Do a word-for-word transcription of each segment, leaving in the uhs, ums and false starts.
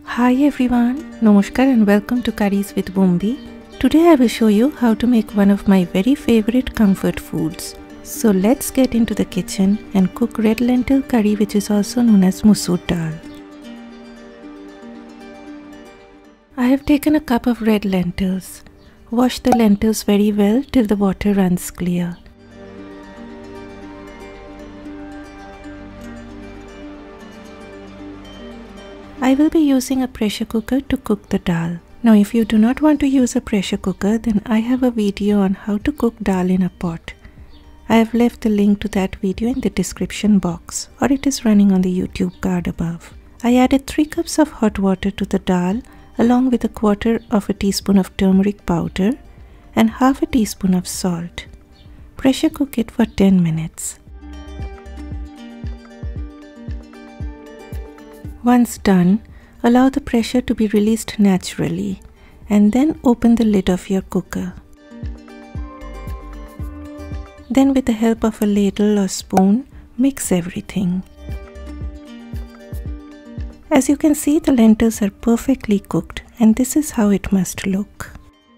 Hi everyone, Namaskar and welcome to Curries with Bumbi. Today I will show you how to make one of my very favorite comfort foods. So let's get into the kitchen and cook red lentil curry, which is also known as Masoor dal. I have taken a cup of red lentils. Wash the lentils very well till the water runs clear. I will be using a pressure cooker to cook the dal. Now if you do not want to use a pressure cooker, then I have a video on how to cook dal in a pot. I have left the link to that video in the description box, or it is running on the YouTube card above. I added three cups of hot water to the dal along with a quarter of a teaspoon of turmeric powder and half a teaspoon of salt. Pressure cook it for ten minutes. Once done, allow the pressure to be released naturally and then open the lid of your cooker. Then with the help of a ladle or spoon, mix everything. As you can see, the lentils are perfectly cooked and this is how it must look.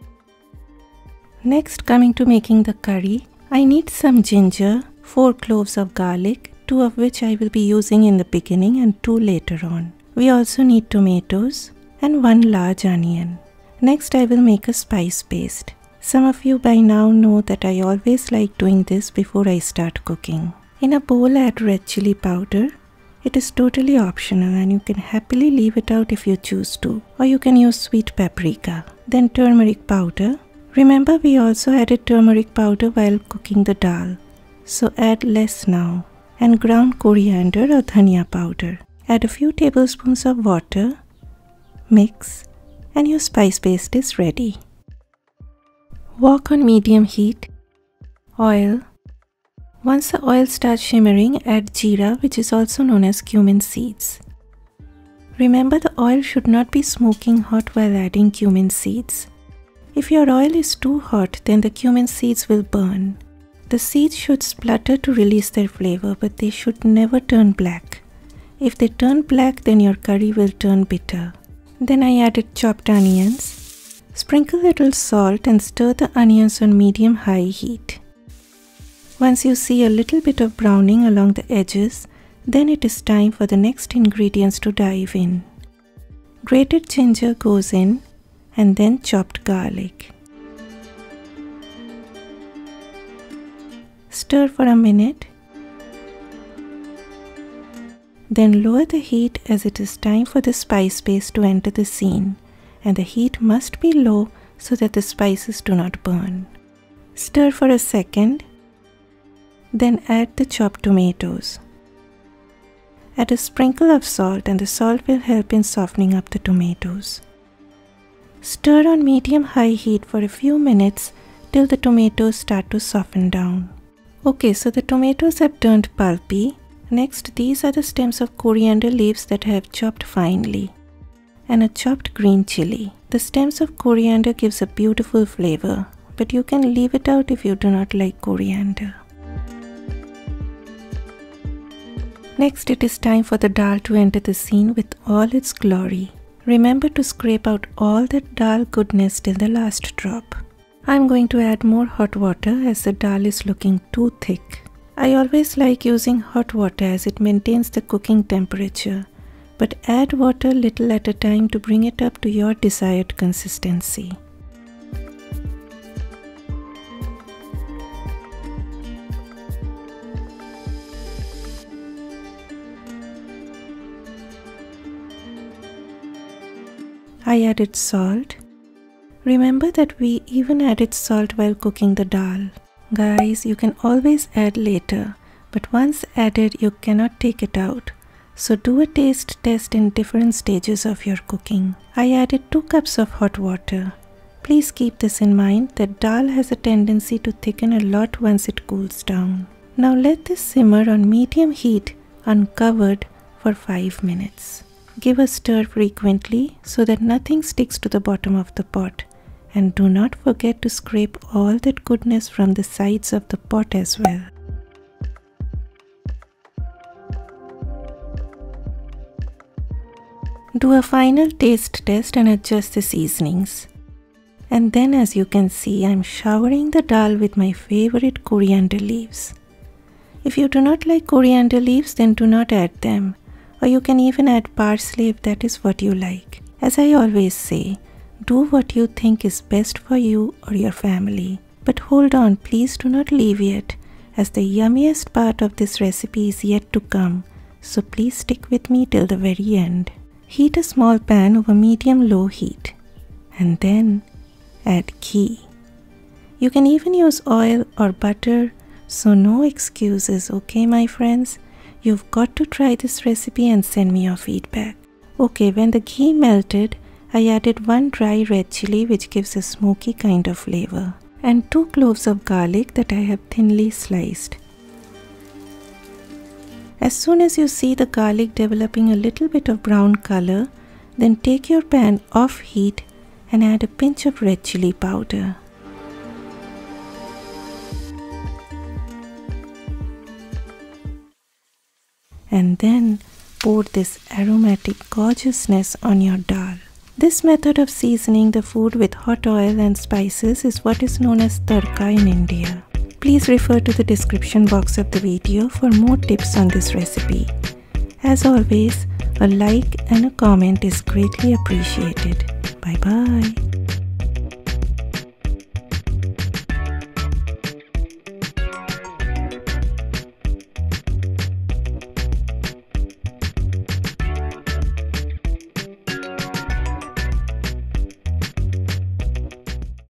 Next, coming to making the curry, I need some ginger, four cloves of garlic, two of which I will be using in the beginning and two later on. We also need tomatoes and one large onion. Next I will make a spice paste. Some of you by now know that I always like doing this before I start cooking. In a bowl add red chili powder. It is totally optional and you can happily leave it out if you choose to, or you can use sweet paprika. Then turmeric powder. Remember, we also added turmeric powder while cooking the dal, so add less now. And ground coriander or dhania powder. Add a few tablespoons of water, mix, and your spice paste is ready. Wok on medium heat. Oil. Once the oil starts shimmering, add jeera, which is also known as cumin seeds. Remember, the oil should not be smoking hot while adding cumin seeds. If your oil is too hot, then the cumin seeds will burn. The seeds should splutter to release their flavor, but they should never turn black. If they turn black, then your curry will turn bitter. Then I added chopped onions. Sprinkle a little salt and stir the onions on medium-high heat. Once you see a little bit of browning along the edges, then it is time for the next ingredients to dive in. Grated ginger goes in and then chopped garlic. Stir for a minute. Then lower the heat as it is time for the spice paste to enter the scene, and the heat must be low so that the spices do not burn. Stir for a second. Then add the chopped tomatoes. Add a sprinkle of salt and the salt will help in softening up the tomatoes. Stir on medium-high heat for a few minutes till the tomatoes start to soften down. Okay, so the tomatoes have turned pulpy. Next, these are the stems of coriander leaves that I have chopped finely, and a chopped green chili. The stems of coriander gives a beautiful flavor, but you can leave it out if you do not like coriander. Next, it is time for the dal to enter the scene with all its glory. Remember to scrape out all that dal goodness till the last drop. I am going to add more hot water as the dal is looking too thick. I always like using hot water as it maintains the cooking temperature, but add water little at a time to bring it up to your desired consistency. I added salt. Remember that we even added salt while cooking the dal. Guys, you can always add later, but once added you cannot take it out. So do a taste test in different stages of your cooking. I added two cups of hot water. Please keep this in mind that dal has a tendency to thicken a lot once it cools down. Now let this simmer on medium heat uncovered for five minutes. Give a stir frequently so that nothing sticks to the bottom of the pot. And do not forget to scrape all that goodness from the sides of the pot as well. Do a final taste test and adjust the seasonings. And then, as you can see, I am showering the dal with my favorite coriander leaves. If you do not like coriander leaves, then do not add them, or you can even add parsley if that is what you like. As I always say, do what you think is best for you or your family. But hold on, please do not leave yet, as the yummiest part of this recipe is yet to come, so please stick with me till the very end. Heat a small pan over medium-low heat, and then add ghee. You can even use oil or butter, so no excuses, okay my friends? You've got to try this recipe and send me your feedback. Okay, when the ghee melted, I added one dry red chili which gives a smoky kind of flavor, and two cloves of garlic that I have thinly sliced. As soon as you see the garlic developing a little bit of brown color, then take your pan off heat and add a pinch of red chili powder. And then pour this aromatic gorgeousness on your dal. This method of seasoning the food with hot oil and spices is what is known as tadka in India. Please refer to the description box of the video for more tips on this recipe. As always, a like and a comment is greatly appreciated. Bye bye.